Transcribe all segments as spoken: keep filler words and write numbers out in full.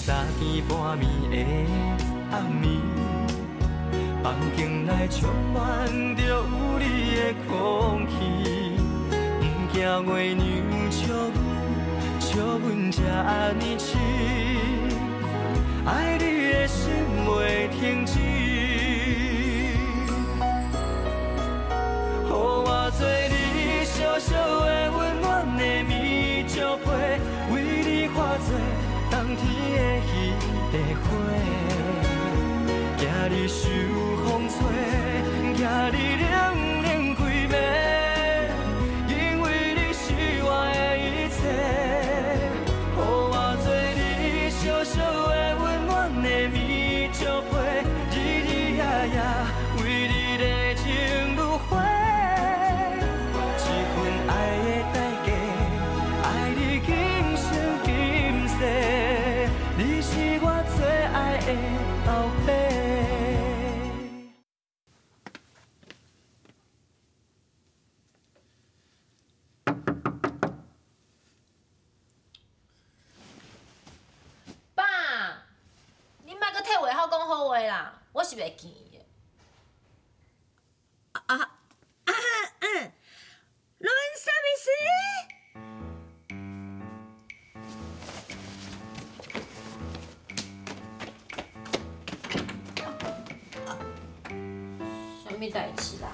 三更半暝的暗暝，房间内充满着有你的空气，不惊月娘笑阮，笑阮这呢痴，爱你的心袂停止。 予我做你小小的温暖的棉石被，为你化作冬天的彼块花，惊你受风吹，惊你冷冷规暝，因为你是我的一切。予我做你小小的温暖的棉石被，日日夜夜为你热情如火。 你是我最爱的后辈。 爸，你莫搁替话口讲好话啦，我是袂记的。 啊啊嗯，论什么事？ 咩代志啦？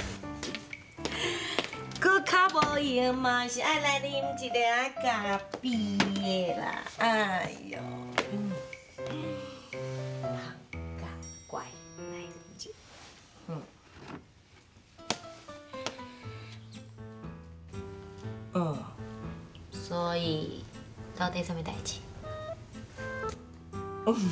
搁较无闲嘛，是爱来啉一个咖啡的啦。哎呦，嗯，好，乖，来啉一个。嗯。嗯。 所以，到底什么代志？ 嗯。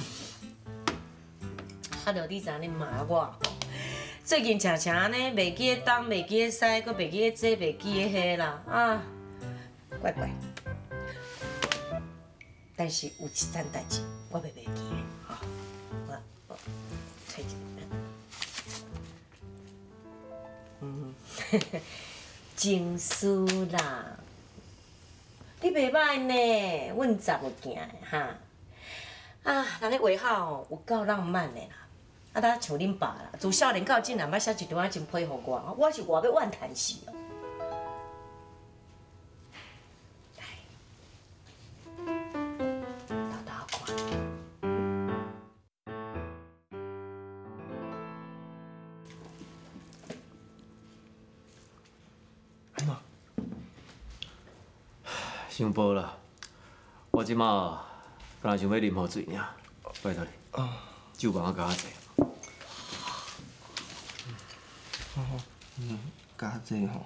哈着你知影你骂我。 最近常常呢，袂记得东，袂记得西，佮袂记得这，袂记得迄啦，啊，乖乖。但是有一件代志，我袂袂记的，吼，我我找一个，嗯，情书啦，你袂歹呢，阮查某囝的哈，啊，人咧画好有够浪漫的啦。 啊，呾像恁爸啦，自少年到今也捌写一段仔真配合我，我是活要怨叹死哦。来，豆豆看。 哎妈，伤无啦，我即马敢若想要啉好水尔，拜托你，酒帮我加济。 好好，嗯，加济吼。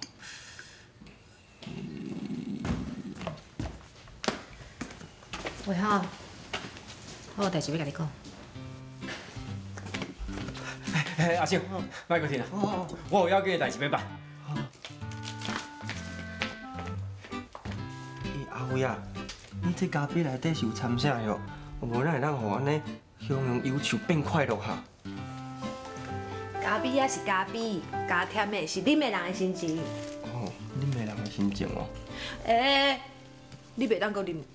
喂好，我有代志要甲你讲。 哎哎，阿星，莫搁停啊！我有要紧的代志要办。 咦，阿辉啊，你这咖啡内底是有掺啥哟？无咱会当互安尼享用忧愁变快乐哈？ 咖啡也是咖啡，加甜的是啉的人的心情。 哦，啉的人的心情哦。 诶，你袂当搁啉。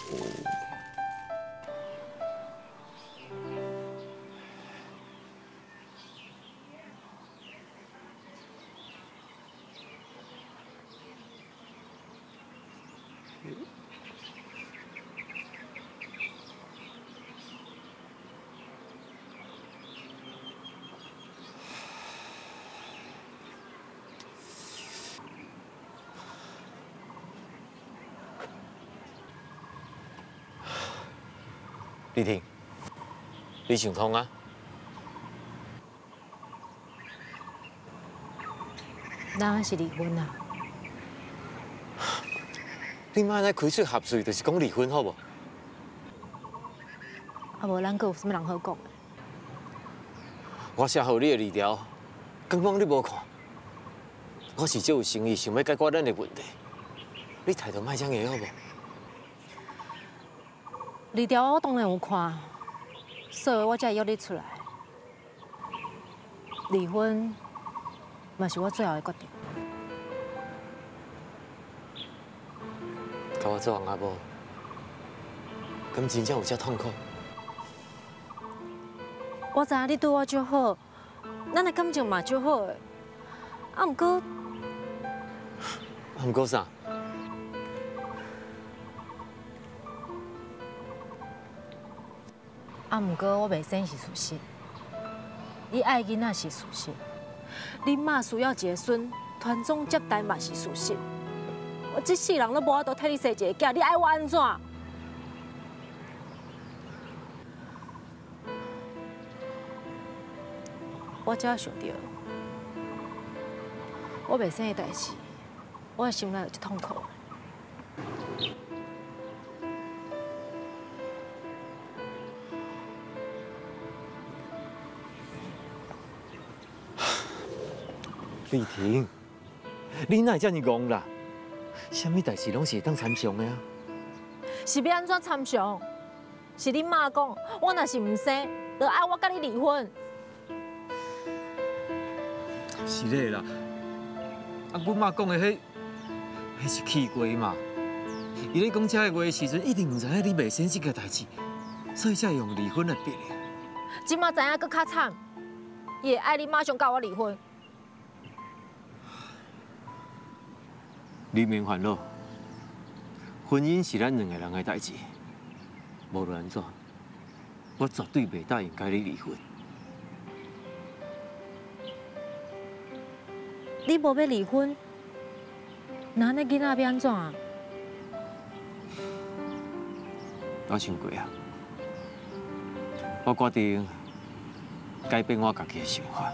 丽婷，你想通啊？ 咱是离婚啊！ 你莫安尼开出合嘴，就是讲离婚好无？ 啊无，咱阁有啥物人好讲？ 我写好你的字条，刚刚你无看。我是这有诚意，想要解决咱的问题。你态度莫这样好无？ 字条我当然有看，所以我才会约你出来。离婚嘛是我最后的决定。 甲我做人阿某，敢真正有遮痛苦？ 我知影你对我足好，咱的感情嘛足好的。啊，毋过， 啊，毋过啥？ 啊，毋过我袂生是事实，你爱囡仔是事实，恁妈需要一个孙，传宗接代嘛是事实。我这世人都无法度替你生一个囝，你爱我安怎？我只要想到，我袂生的代志，我的心内就痛苦。 丽婷，你哪会遮尔戆啦？啥物代志拢是会当参详的啊？ 是要安怎参详？是恁妈讲，我若是唔生，就爱我甲你离婚。 是嘞啦，啊，阮妈讲的迄，迄是气话嘛。伊咧讲这个话的时阵，一定唔知影你袂生这个代志，所以才会用离婚来逼的。 即马知影搁较惨，伊会爱你马上甲我离婚。 你免烦恼，婚姻是咱两个人的代志，无论安怎，我绝对袂答应甲你离婚。 你无要离婚，那那囡仔要安怎啊？ 我想过啊，我决定改变我家己的想法。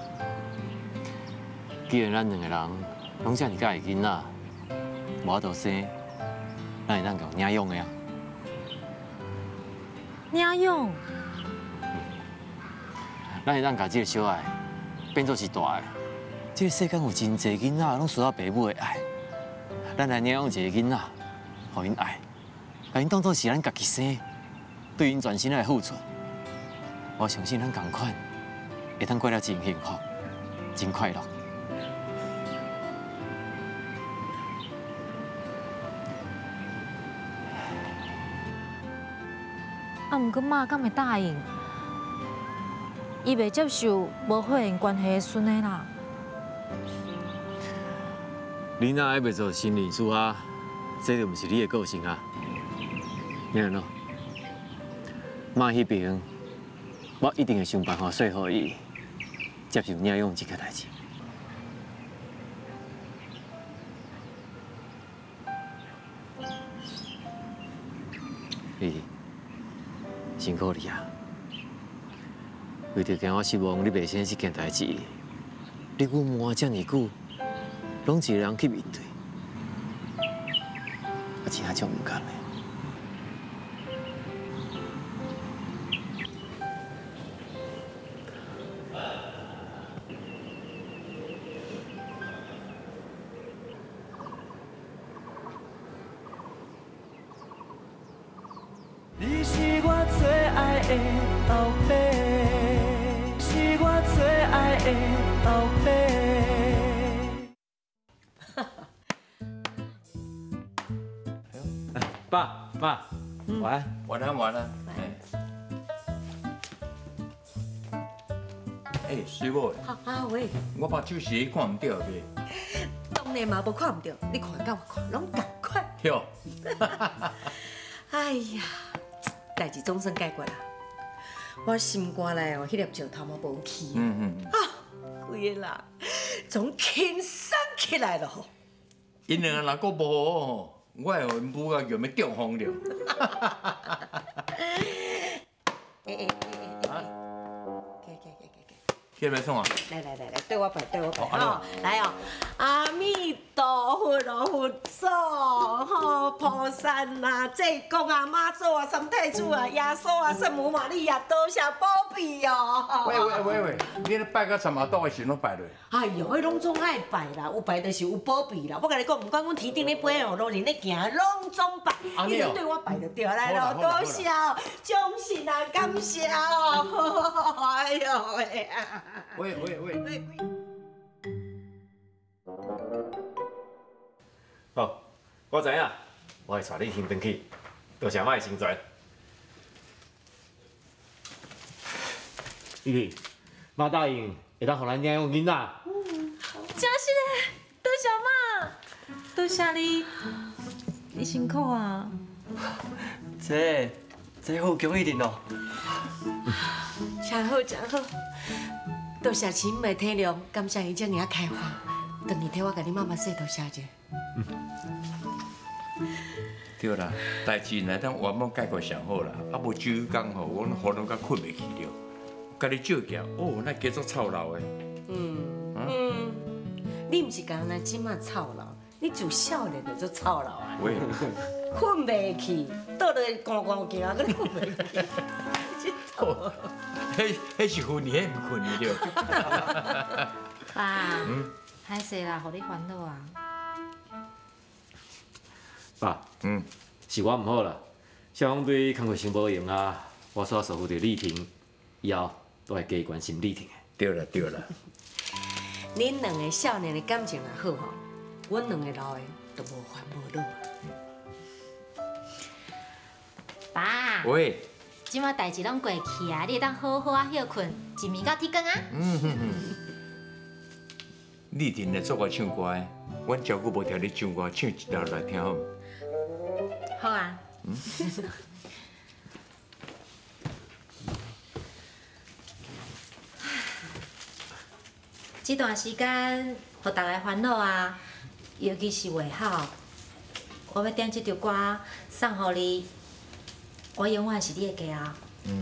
既然咱两个人拢遮尔介爱囡仔，无法度生，咱会当共领养的啊。 领养？ 咱会当把这个小爱变作是大的。这个世间有真侪囡仔拢需要父母的爱，咱来领养一个囡仔，互因爱，把因当作是咱家己生，对因全心来付出。我相信咱同款，会当过了真幸福，真快乐。 啊，毋过妈敢会答应？伊袂接受无血缘关系的孙的啦。 你若爱袂做心理师啊，这就毋是你的个性啊。你安怎？妈迄边，我一定会想办法说服伊接受领养这个代志。你辛苦你啊！为着惊我失望，你袂生这件代志，你阮瞒遮尔久，拢一个人去面对，我真正足唔甘的。 你是我最爱的后爸，是我最爱的后爸。爸妈，晚安。 晚安，晚安。哎，师母， 啊啊喂， 我把手机看唔到呗。 当然嘛，无看唔到，你看甲我看，拢同款。 哟， 哎呀，代志总算解决啦。我心肝内哦，迄粒石头嘛无去。 嗯嗯。 啊，规个啦，总轻松起来了吼。 因两个若阁无好，我会互因母啊叫要中风了。 哎哎哎哎，给给给给给。 去要创啊？ 来来来来，对我拜，对我拜好安哦，来哦，阿弥陀佛哦，佛祖吼，菩萨啊，济公啊，妈祖啊，三太子啊，耶稣啊，圣母玛利亚，多谢保庇哦。 喂喂喂喂，你咧拜到三麻岛的时阵拜落？ 哎呦，迄拢总爱拜啦，有拜就是有保庇啦。我甲你讲，毋管阮天顶咧飞哦，路人咧行，拢总拜，你拢对我拜就对来咯，多谢哦，衷心啊，感谢哦。哎呦喂啊！ 喂喂喂。 喂喂。 好，我知影，我会带你先回去，多谢我的成全。 玉玲，妈答应会当互咱领养囡仔。 真是的，多谢妈，多谢你，你辛苦啊。 这这好恭喜你哦！ 真好真好，多谢亲妹体谅，感谢伊这尔开放，等你替我甲你妈妈说多谢者。 对啦，代志若当圆满解决上好啦，啊无周工吼，我喉咙甲困袂去了，甲你照镜，哦，那加足操劳的。 嗯嗯，你毋是讲咱即马操劳，你自少年就做操劳啊。 喂， 困袂去，倒落去逛逛行，搁困袂去。 哦，迄迄是困你，迄毋困你了。 爸，歹势啦，互你烦恼啊。 爸， 嗯， 是我唔好啦。小芳对工作成无用啊，我所守护着丽婷，以后都会加关心丽婷的。 对啦对啦。 恁两个少年的感情若好吼，阮两个老的都无烦无恼啊。 爸， 喂。 即马代志拢过去啊，你会当好好啊休困，一暝到天光啊。 嗯哼哼。丽婷来做我唱歌的，阮照顾无听你唱歌，唱一条来听好。 好啊。 嗯。 这段时间，互大家烦恼啊，尤其是外口，我要点这条歌送互你。我永远是你的家啊。 嗯。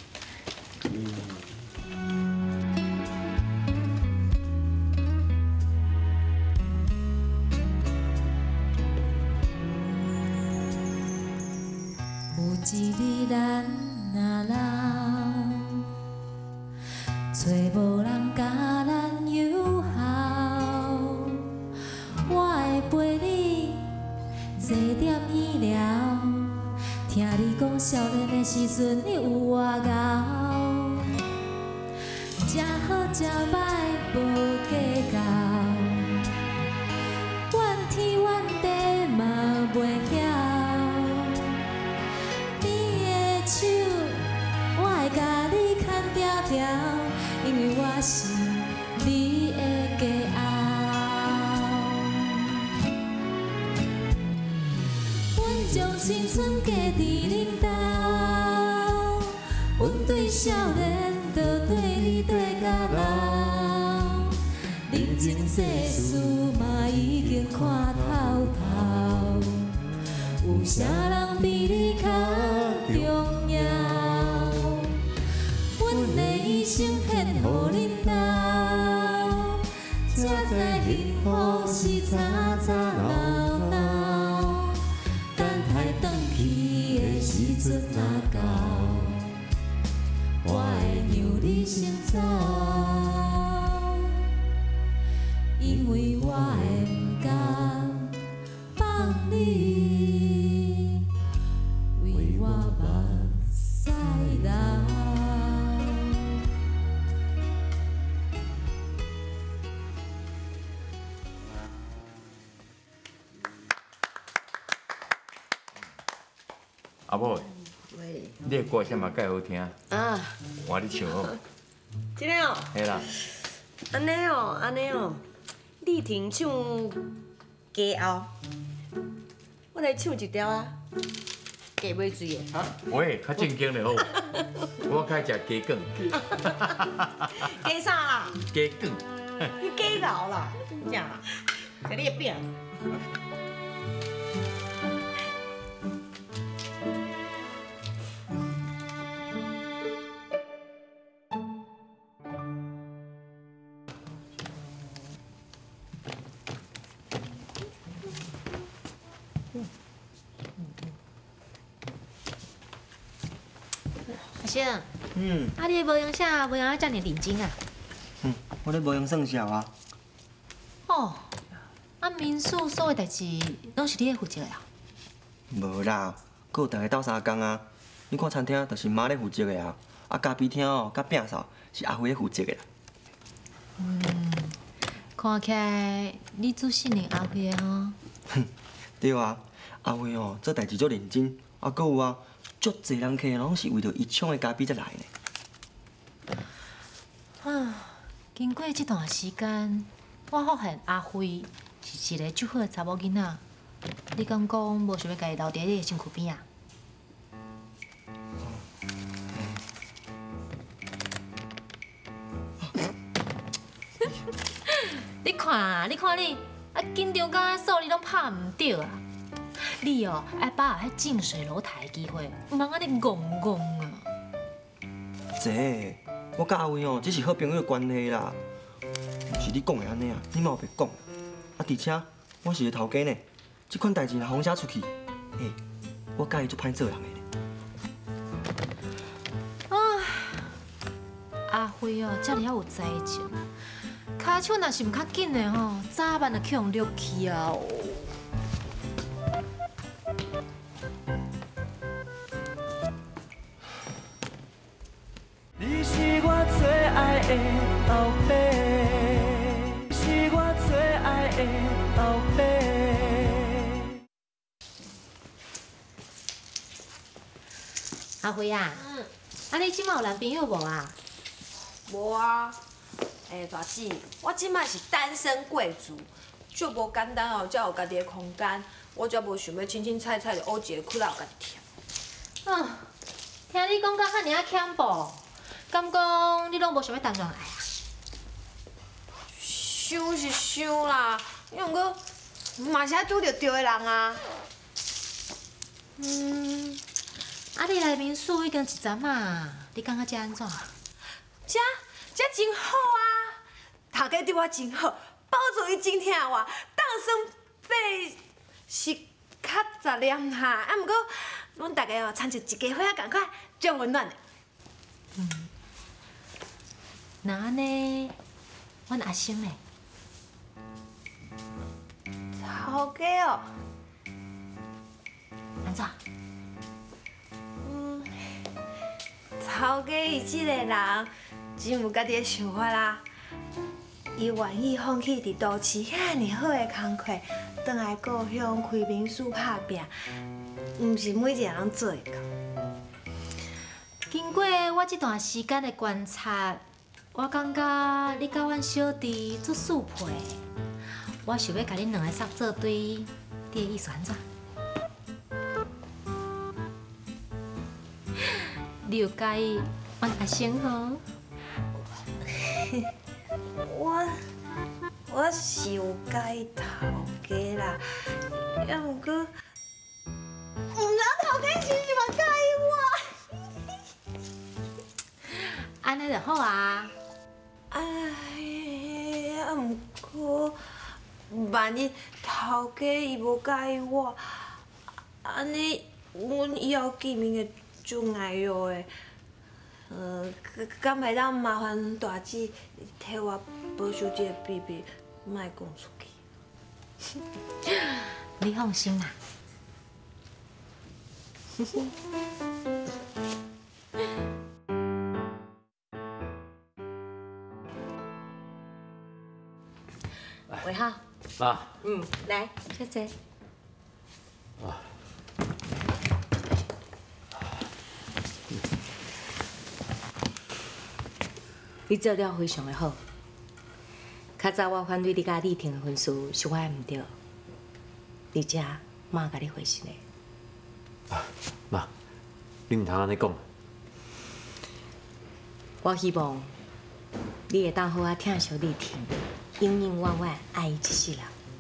有一日咱若老，找无人甲咱友好，我会陪你坐点医疗。听你讲少年的时阵，你有外敖，食好食歹无计较，怨天怨地嘛袂晓。你的手，我会甲你牵条条，因为我是你的家后。阮将青春加伫恁兜，阮对少年，就对你对到老。人情世事嘛已经看透透，有啥人比你较重要？阮的一生献予恁兜，才知幸福是早早老老。等待转去的时阵若到，我会让你先走，因为我会不甘放你为我目屎流。 阿母， 喂。 你的歌声嘛介好听， 啊。 换你唱好。 真的哦。 嘿啦。 安尼哦，安尼哦。丽婷唱《家后》，我来唱一条啊，《鸡尾水》的。 啊，喂，较正经的好。我较食鸡卷。 鸡啥啦？ 鸡卷。 你鸡头啦，真正啦，是你的饼。 阿星， 嗯， 啊，你的无用啥，无用啊，遮尔认真啊？ 嗯，我咧无用算数啊。 哦，啊，民宿所有代志拢是你咧负责的啊？ 无啦，搁有大家斗相共啊。你看餐厅，就是妈咧负责的啊。啊，咖啡厅哦，甲摒扫是阿辉咧负责的啦。 嗯，看起来你做信任阿辉的吼。 哼，对啊，阿辉哦，做代志足认真，啊，搁有啊，足侪人客拢是为着伊抢的咖啡才来呢。 经过这段时间，我发现阿辉是一个足好的查某囡仔。你敢讲无想要家己留伫你的身躯边啊？你看，你看你，啊紧张到数你拢拍唔着啊！你哦，爱把握迄近水楼台的机会，唔通安尼戆戆啊！ 姐，我甲阿威哦，只是好朋友的关系啦，毋是你讲的安尼啊，你嘛有白讲。啊，而且我是个头家呢，这款代志若风声出去，嘿，我甲伊做歹做人的呢。 啊，阿辉哦，遮尔还有才情，骹手若是唔较紧的吼，早晚就去用溜去啊！哦。 你是我最爱的后爸，是我最爱的后爸。 阿辉啊，嗯，啊你即摆有男朋友无啊？ 无啊。诶，大姊，我即摆是单身贵族，足无简单哦，才有家己的空间，我才无想要清清菜菜就学一个窟窿家己忝。 啊，听你讲到遐尔啊欠步，敢讲你拢无想要谈恋爱啊？ 想是想啦，因毋过嘛是爱拄着对的人啊。 嗯，啊你内面厝已经一阵啊，你感觉遮安怎？ 遮遮真好啊，头家对我真好，包住伊真疼我，当算八是较杂念哈，啊毋过阮大家哦参照一家伙仔共款，真温暖的。 嗯，那安尼，阮阿星嘞？ 头家哦， 安怎？ 嗯，头家伊即个人真有家己的想法啦，伊愿意放弃伫都市遐尔好的工课，转来故乡开民宿打拼，毋是每一个人拢做会到。 经过我这段时间的观察，我感觉你甲阮小弟足适配。我想要甲恁两个煞做对，你的意思安怎？你有介意阮阿星吼？ 我我是有介意头家啦，也毋过，毋知头家是毋是嘛介意我？ 安尼就好啊。 哎呀，毋过，万一头家伊无介意我，安尼阮以后见面会足碍哟的。呃，敢会当麻烦大姊替我保守这个秘密，莫讲出去。 你放心啦。 伟浩， 妈， 嗯，来，小姐。 啊， 你做了非常的好。较早我反对你甲李婷的婚事是我的唔对，而且妈甲你回信的。 啊，妈，你唔通安尼讲。 我希望你会当好啊疼惜李婷，永永远远爱伊一世人。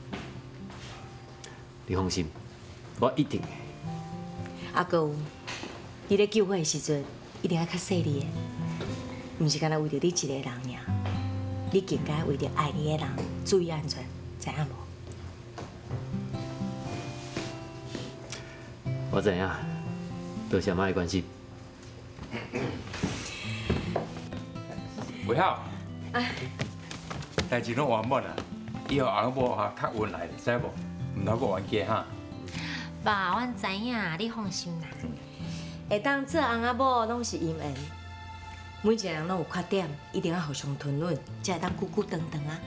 你放心，我一定会。 啊，搁有，你咧救火的时阵，一定要较细腻的，毋是干那为着你一个人尔，你更该为着爱你的人注意安全，知影无？ 我知影，多谢妈的关心。 袂晓，代志拢完满啦，以后翁某哈较温来，知无？唔通阁冤家哈。 爸，阮知影，你放心啦。 会当做翁仔某拢是因缘，每一个人拢有缺点，一定要互相吞忍，才会当久久长长啊。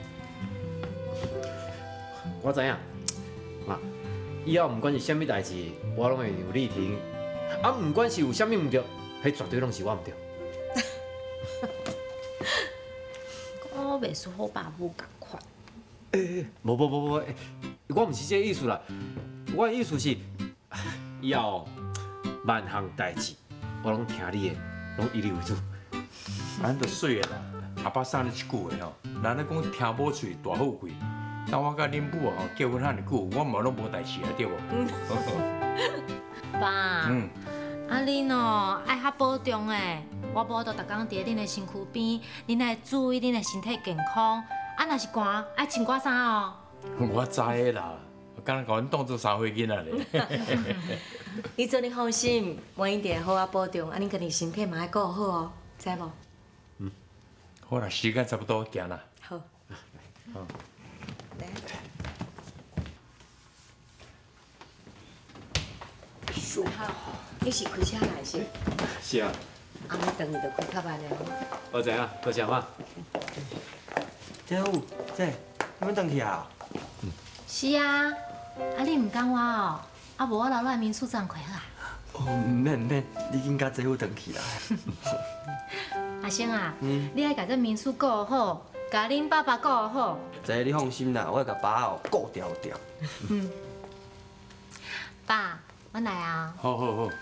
我知影，妈，以后唔管是啥物代志，我拢会有力挺。啊，唔管是有啥物唔对，迄绝对拢是我唔对。 哦， 我袂输好爸母共款。 诶，无无无无，我毋是这个意思啦，我的意思是，以后万项代志，我拢听你的，拢以你为主。 咱就水的啦，阿爸送你一句话吼，人咧讲听某嘴大富贵，但我甲恁母吼结婚遐尼久，我嘛拢无代志啊，对无？ 爸， 嗯， 啊恁哦爱较保重诶，我无都逐工伫恁的身躯边，恁爱注意恁的身体健康。啊，若是寒，爱穿寡衫哦。 我知的啦，我敢若甲阮当做三岁囡仔咧。 你做你放心，我一定好啊保重，啊，你家己身体嘛爱顾好哦，知无？ 嗯，好啦，时间差不多，行啦。 好。 好。 来。好，你是开车来是？ 是啊。 后暝等你就开较慢了。 我知影，多谢妈。 姐夫，姐，你要回去啊？ 是啊，啊你唔讲我哦，啊无我留来民宿暂开啊。 哦，唔免唔免，你紧甲姐夫回去啦。 阿星啊，嗯、你爱甲这民宿顾好，甲恁爸爸顾好。 姐，你放心啦，我会甲爸哦顾条条。 嗯。爸，我来啊。 好好好。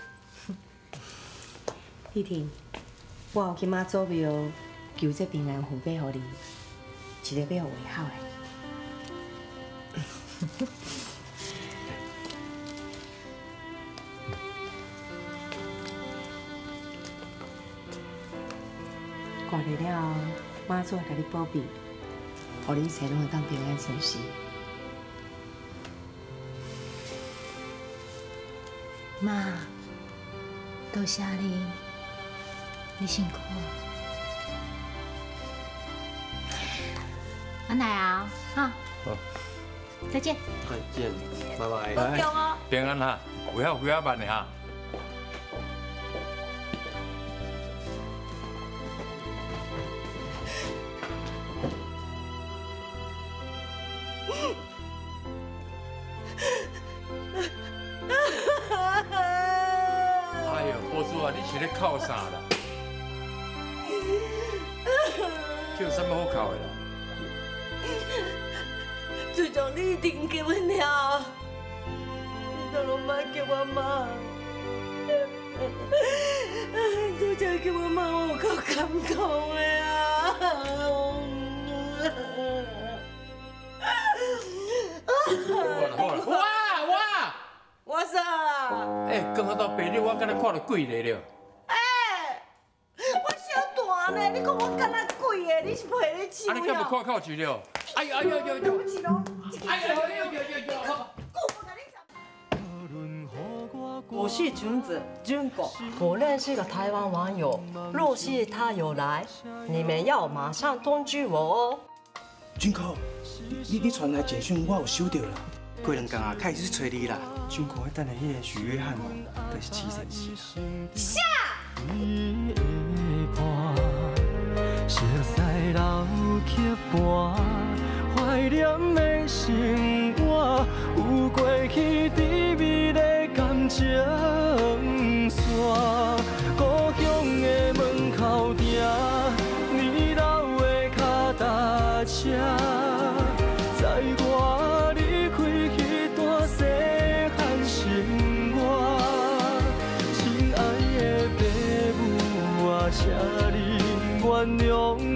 弟弟，我有去妈祖庙求这平安符买互你，一个要有画好的。挂了了，妈祖会甲你保庇，互你一切拢会当平安顺遂。 妈，多谢你，你辛苦了。我来啊，哈。 好。 再见。 再见，拜拜。 保重哦。 平安哈，回好回好慢的哈。哎呦，波叔啊，你是咧哭啥啦？这有什么好哭的啦？ 自从你定结婚了，你都拢莫叫我妈。拄则叫我妈，我有够感动的啊！ 好啦好啦，哇哇！ 我啥？ 哎，刚好到白日，我敢若看到鬼来了。 哎，我小大呢，你讲我敢若鬼的，你是陪你笑啊，你敢无看靠去了？哎呀哎呀呀呀！哎呀呀呀呀呀！ 我是君子君狗，我认识个台湾网友，若是他有来，你们要马上通知我哦。 俊哥，你你传来简讯，我有收到啦。 过两天啊，开始去找你啦。俊哥，等下迄个许约翰哦，就是七成四啦。 下。 熟悉老曲盘，怀念的生活，有过去甜蜜的感情线。故乡的门口埕，年老的脚踏车，载我离开迄段细汉生活。亲爱的爸母啊，请你原谅。